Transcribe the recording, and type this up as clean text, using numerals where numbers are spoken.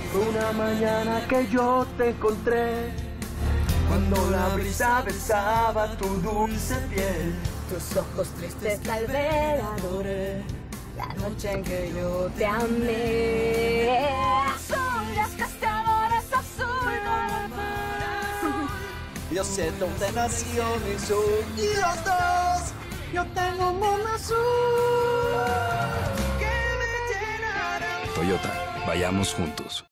Fue una mañana que yo te encontré, cuando la brisa besaba tu dulce piel. Tus ojos tristes tal vez adoré la noche en que yo te amé. Son las castadoras azul como el mar. Yo sé dónde nació mi sur y los dos, yo tengo un mundo azul que me llenará. Toyota, vayamos juntos.